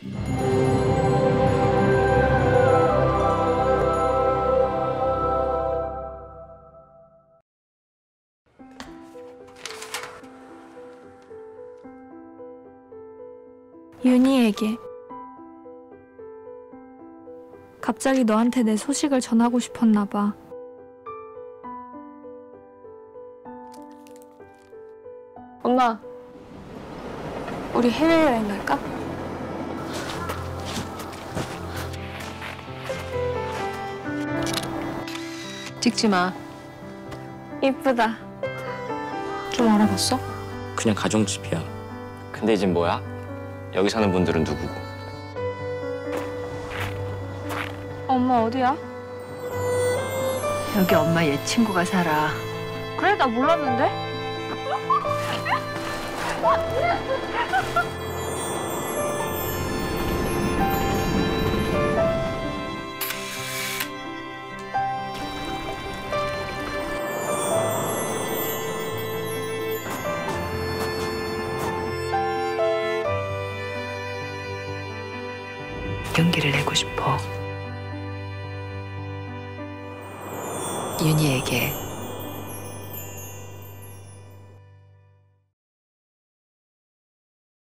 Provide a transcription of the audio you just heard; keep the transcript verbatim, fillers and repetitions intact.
윤희에게 갑자기 너한테 내 소식을 전하고 싶었나 봐. 엄마, 우리 해외여행 갈까? 찍지 마. 이쁘다. 좀 알아봤어? 그냥 가정집이야. 근데 이젠 뭐야? 여기 사는 분들은 누구고? 엄마 어디야? 여기 엄마 옛 친구가 살아. 그래, 나 몰랐는데? 용기를 내고 싶어. 윤희에게